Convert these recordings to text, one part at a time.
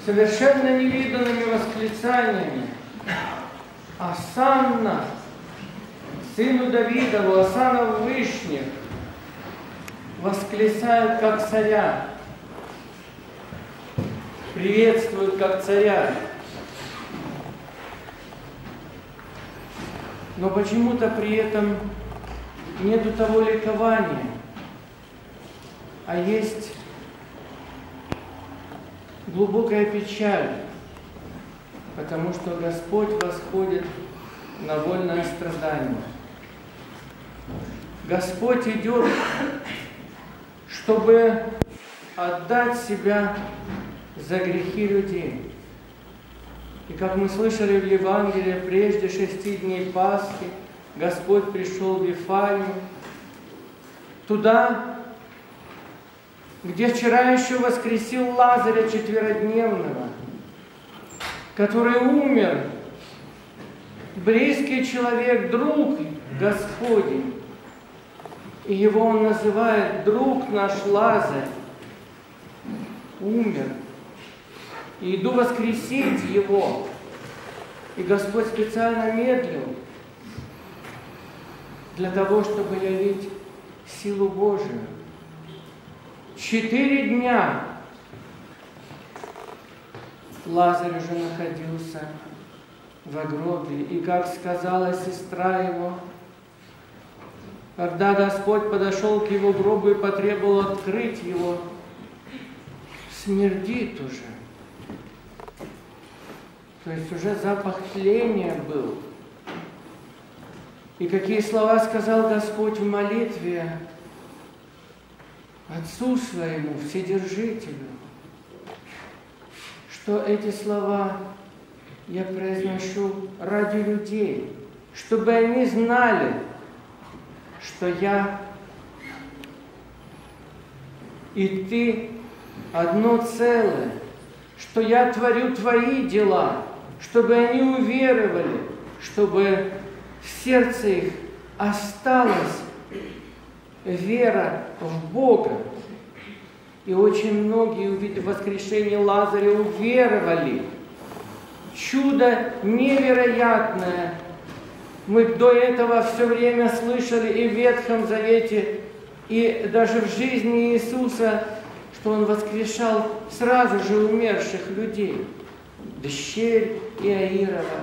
совершенно невиданными восклицаниями. Осанна, сыну Давидову, осанна в вышних, восклицают как царя, приветствуют как царя. Но почему-то при этом нету того ликования, а есть глубокая печаль, потому что Господь восходит на вольное страдание. Господь идет, чтобы отдать себя за грехи людей. И как мы слышали в Евангелии, прежде 6 дней Пасхи Господь пришел в Вифанию, туда, где вчера еще воскресил Лазаря четверодневного, который умер, близкий человек, друг Господень. И его он называет друг наш Лазарь, умер. И иду воскресить его. И Господь специально медлил для того, чтобы явить силу Божию. 4 дня Лазарь уже находился в гробе. И как сказала сестра его, когда Господь подошел к его гробу и потребовал открыть его, смердит уже. То есть уже запах тления был. И какие слова сказал Господь в молитве Отцу Своему, Вседержителю, что эти слова я произношу ради людей, чтобы они знали, что я и ты одно целое, что я творю твои дела, чтобы они уверовали, чтобы в сердце их осталась вера в Бога. И очень многие, увидев воскрешение Лазаря, уверовали. Чудо невероятное. Мы до этого все время слышали и в Ветхом Завете, и даже в жизни Иисуса, что Он воскрешал сразу же умерших людей, дщерь Иаирова.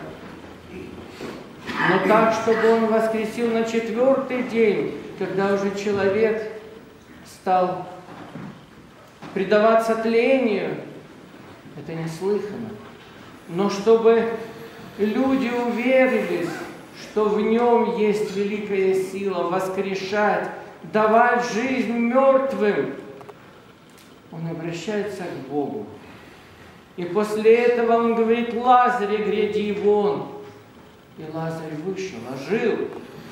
Но так, чтобы Он воскресил на 4-й день, когда уже человек стал предаваться тлению, это неслыханно. Но чтобы люди уверились, что в Нем есть великая сила воскрешать, давать жизнь мертвым, Он обращается к Богу. И после этого Он говорит: Лазарь, гряди вон. И Лазарь вышел, ожил.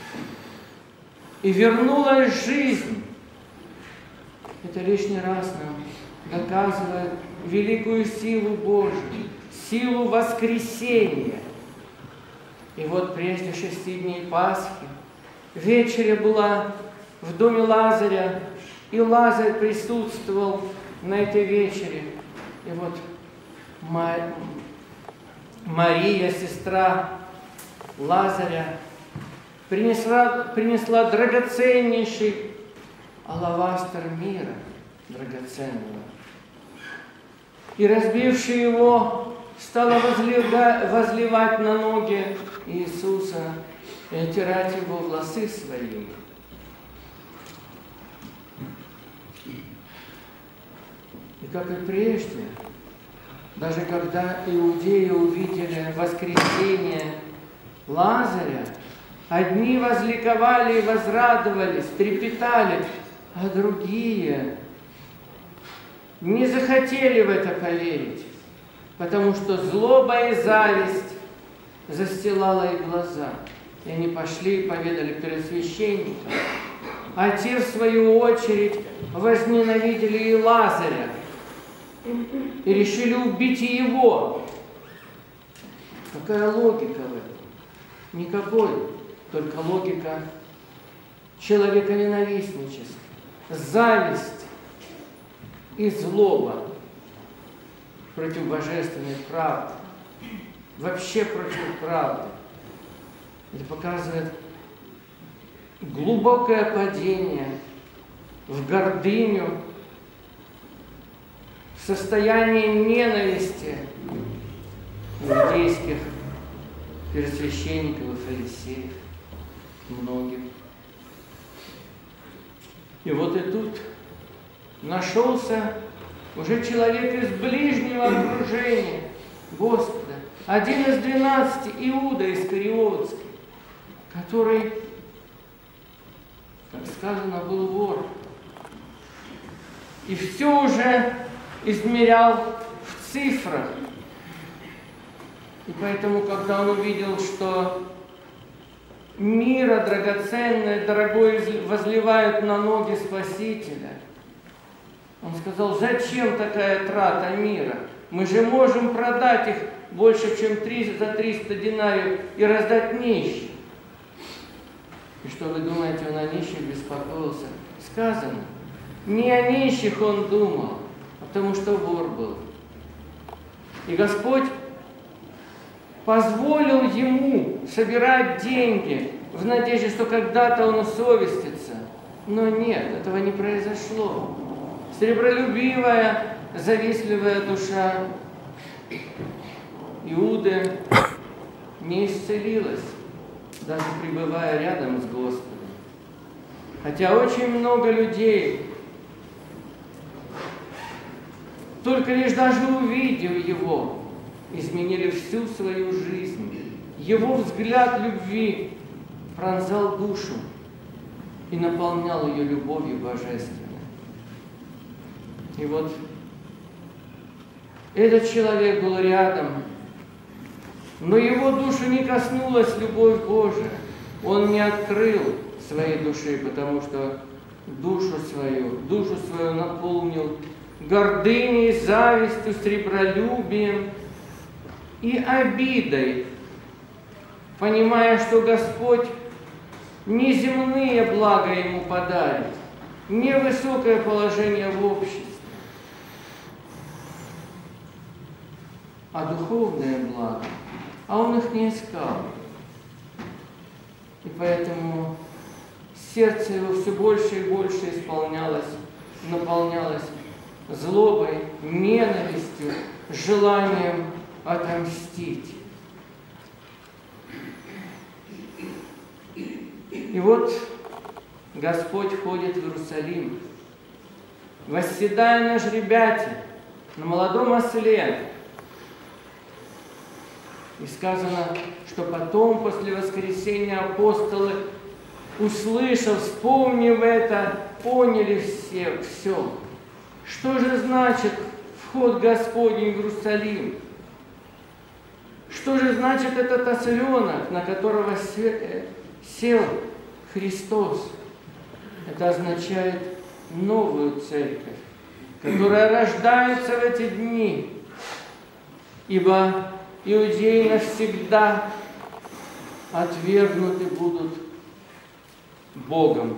И вернулась жизнь. Это лишний раз нам доказывает великую силу Божию, силу воскресения. И вот прежде 6 дней Пасхи вечеря была в доме Лазаря, и Лазарь присутствовал на этой вечере. И вот Мария, сестра Лазаря, принесла драгоценнейший алавастр мира, драгоценного. И, разбивши его, стала возливать на ноги Иисуса и отирать его волосы свои. И как и прежде, даже когда иудеи увидели воскресение Лазаря, одни возликовали и возрадовались, трепетали, а другие не захотели в это поверить, потому что злоба и зависть застилала их глаза. И они пошли и поведали первосвященникам. А те, в свою очередь, возненавидели и Лазаря и решили убить и его. Какая логика в этом? Никакой, только логика человеконенавистничества, зависть и злоба против божественной правды, вообще против правды. Это показывает глубокое падение в гордыню, в состояние ненависти иудейских первосвященников и фарисеев, многих. И вот и тут нашелся уже человек из ближнего окружения Господа, один из 12, Иуда Искариотский, который, как сказано, был вор. И все уже измерял в цифрах. И поэтому, когда он увидел, что мира драгоценное, дорогое возливают на ноги Спасителя, он сказал: зачем такая трата мира? Мы же можем продать их больше, чем за 300 динариев и раздать нищим. И что вы думаете, он о нищих беспокоился? Сказано, не о нищих он думал, а потому что вор был. И Господь позволил ему собирать деньги в надежде, что когда-то он усовестится. Но нет, этого не произошло. Сребролюбивая, завистливая душа Иуды не исцелилась, даже пребывая рядом с Господом. Хотя очень много людей, только лишь даже увидев Его, изменили всю свою жизнь. Его взгляд любви пронзал душу и наполнял ее любовью божественной. И вот этот человек был рядом, но его душу не коснулась любовь Божия. Он не открыл своей души, потому что душу свою наполнил гордыней, завистью, сребролюбием и обидой, понимая, что Господь не земные блага ему подарит, не высокое положение в обществе, а духовное благо, а он их не искал. И поэтому сердце его все больше и больше наполнялось злобой, ненавистью, желанием отомстить. И вот Господь входит в Иерусалим, восседая на жребяте, на молодом осле. И сказано, что потом, после воскресения, апостолы, услышав, вспомнив это, поняли все. Что же значит вход Господень в Иерусалим? Что же значит этот осленок, на которого сел Христос? Это означает новую церковь, которая рождается в эти дни, ибо иудеи навсегда отвергнуты будут Богом,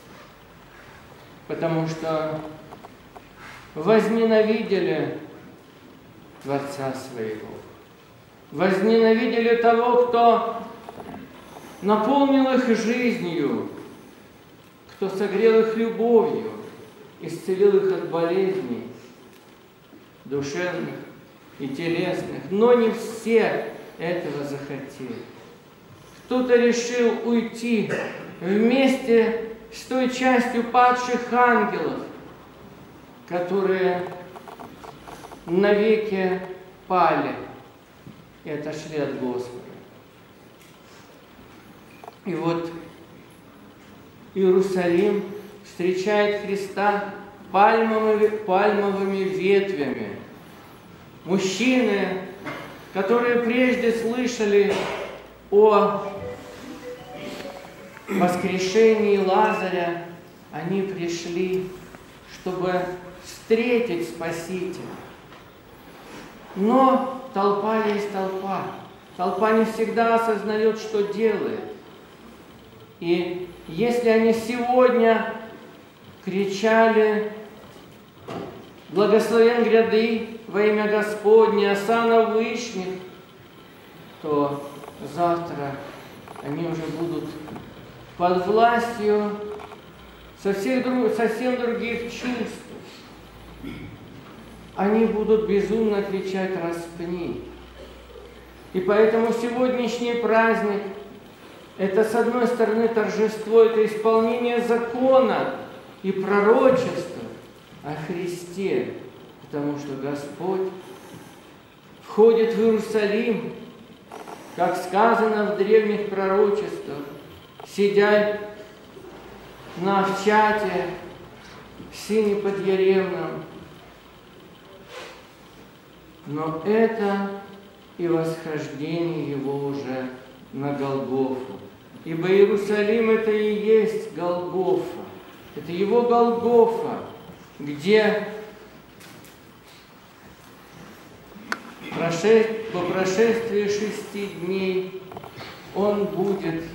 потому что возненавидели Творца своего, возненавидели того, кто наполнил их жизнью, кто согрел их любовью, исцелил их от болезней душевных и телесных, но не все этого захотели. Кто-то решил уйти вместе с той частью падших ангелов, которые навеки пали и отошли от Господа. И вот Иерусалим встречает Христа пальмовыми ветвями. Мужчины, которые прежде слышали о воскрешении Лазаря, они пришли, чтобы встретить Спасителя. Но толпа есть толпа. Толпа не всегда осознает, что делает. И если они сегодня кричали: «Благословен гряды во имя Господне, осана вышних, то завтра они уже будут под властью совсем других чувств. Они будут безумно кричать «распни». И поэтому сегодняшний праздник – это, с одной стороны, торжество, это исполнение закона и пророчества о Христе, потому что Господь входит в Иерусалим, как сказано в древних пророчествах, сидя на овчате в сине под Яремном. Но это и восхождение Его уже на Голгофу. Ибо Иерусалим – это и есть Голгофа. Это Его Голгофа, где по прошествии 6 дней Он будет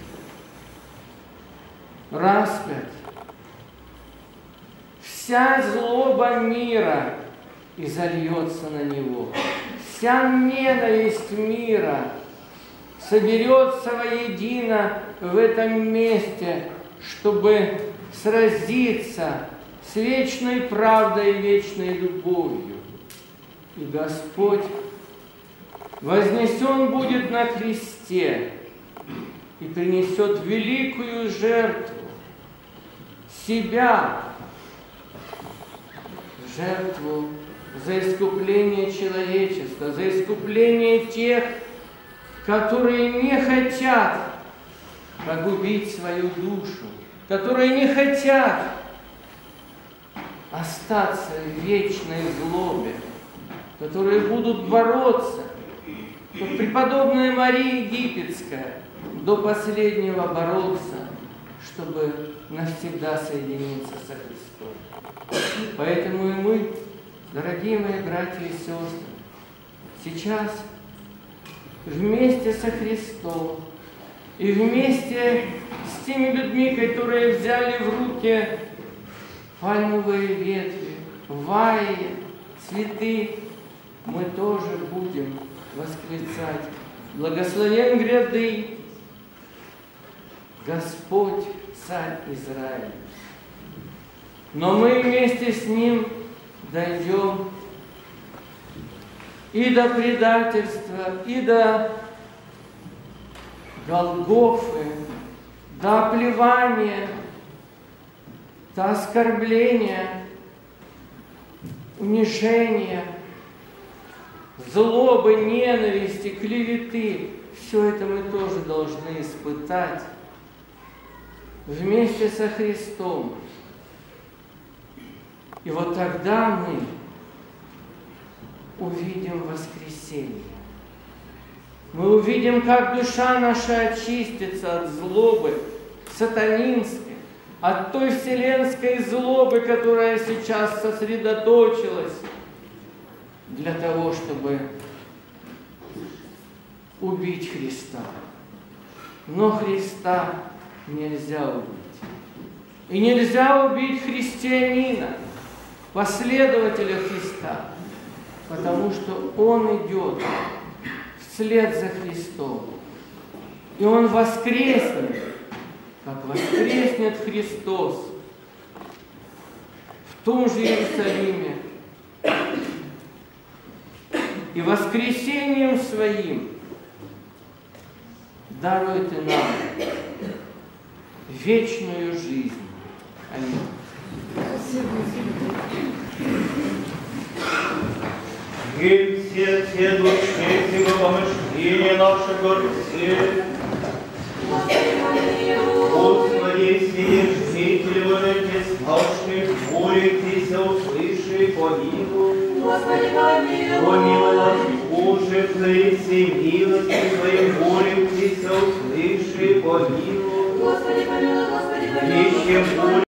распят. Вся злоба мира изольется на Него. Вся ненависть мира соберется воедино в этом месте, чтобы сразиться с вечной правдой и вечной любовью. И Господь вознесен будет на кресте и принесет великую жертву себя, жертву за искупление человечества, за искупление тех, которые не хотят погубить свою душу, которые не хотят остаться в вечной злобе, которые будут бороться, как преподобная Мария Египетская до последнего бороться, чтобы навсегда соединиться со Христом. Поэтому и мы, дорогие мои братья и сестры, сейчас вместе со Христом и вместе с теми людьми, которые взяли в руки пальмовые ветви, ваи, цветы, мы тоже будем восклицать: благословен гряды Господь, Царь Израиля. Но мы вместе с Ним дойдем и до предательства, и до Голгофы, до оплевания, до оскорбления, унижения, злобы, ненависти, клеветы. Все это мы тоже должны испытать вместе со Христом. И вот тогда мы увидим воскресение. Мы увидим, как душа наша очистится от злобы сатанинской, от той вселенской злобы, которая сейчас сосредоточилась для того, чтобы убить Христа. Но Христа нельзя убить. И нельзя убить христианина, последователя Христа, потому что он идет вслед за Христом. И он воскреснет, как воскреснет Христос в том же Иерусалиме. И воскресением своим дарует и нам вечную жизнь. Аминь. И все души Сего помышления нашего все. Господи, сие жители войны страшных, борются, услыши, помилуй. Господи, помилуй. Помилуй нас, Боже, Твоей милости Твоей, борются, услыши, помилуй. Господи, помилуй, Господи, помилуй. Ищем